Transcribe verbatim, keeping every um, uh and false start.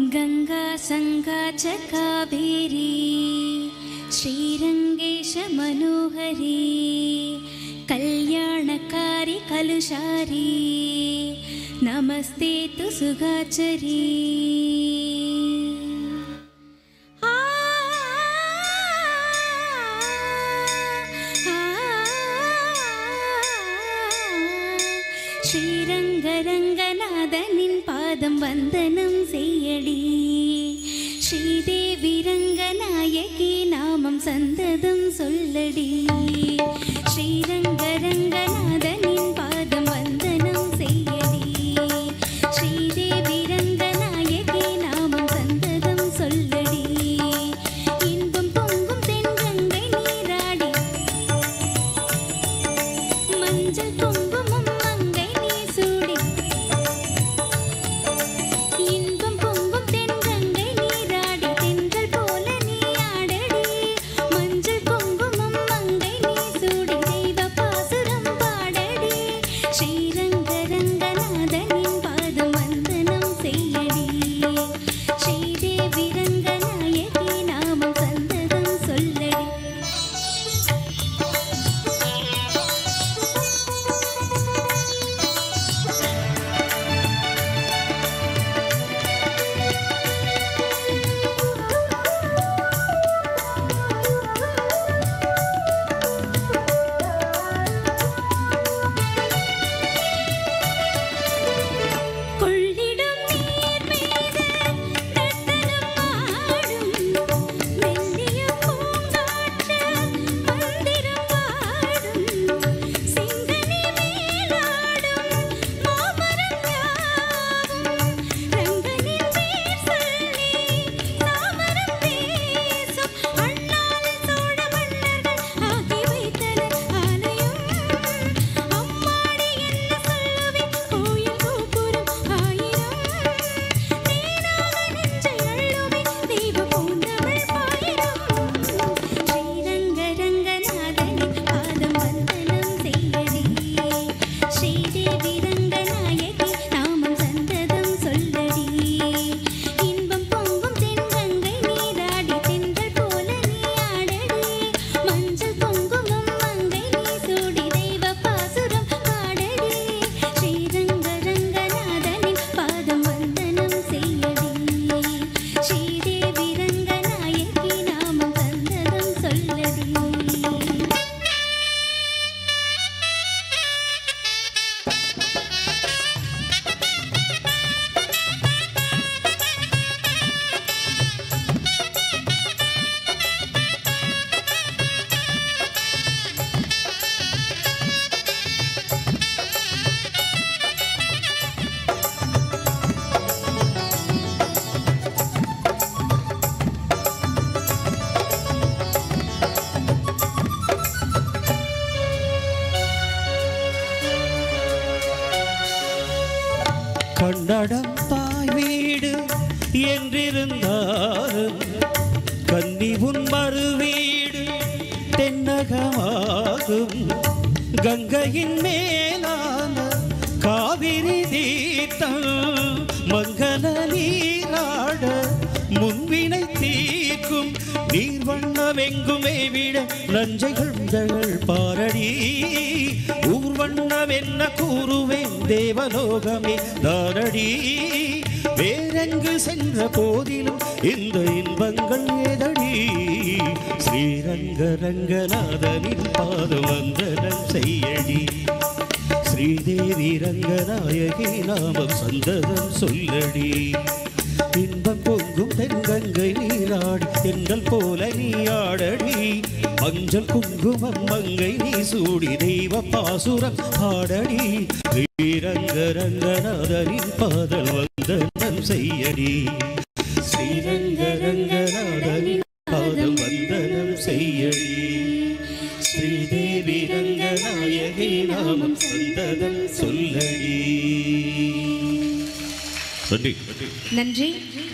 गंगा संगा च कावेरी श्रीरंगेश मनोहरी कल्याणकारी कलुषारी नमस्ते तु सुगाचरी। श्रीरंगरंगनाथनिन पादम वंदनम सेयडी श्रीदेवी रंगनायकी नामम संददम सोल्लडी श्रीरंगरंगनाथनिन पादम वंदनम सेयडी श्रीदेवी रंगनायकी नामम संददम सोल्लडी इன்பம் பொங்கும் தென்கங்கை நீராடி மஞ்சள் குங்குமம் கண்டடம் தாய் வீடு என்றிருந்தாலும் கன்னி உன் மறு வீடு தென்னகமாகும் கங்கையின் மேலான காவிரி தீர்த்தம் மங்கள நீராட முன்வினை தீர்க்கும் நீர்வண்ணமெங்குமே விட நஞ்சைகள் பாரடி ஊர்வண்ணமென்ன கூறுவேன் தேவலோகமே தாரடி வேறெங்கு சென்ற போதிலும் இந்த இன்பங்கள் ஏதடி ஸ்ரீரங்கரங்கநாதனின் பாதம் வந்தனம் செய்யடி ஸ்ரீதேவி ரங்கநாயகி நாமம் சந்ததம் சொல்லடி இன்பம் பொங்கும் தென்கங்கை நீராடி தென்றல் போல நீ ஆடடி மஞ்சள் குங்குமம் மங்கை நீ சூடி தெய்வ பாசுரம் ஆடடி ஸ்ரீரங்கரங்கநாதனின் பாதல் வந்தனம் செய்யடி ஸ்ரீரங்கரங்கநாதனின் பாதம் வந்தனம் செய்யடி ஸ்ரீதேவி ரங்கநாயகி நாமம் சந்ததம் சொல்லடி. நன்றி. நன்றி.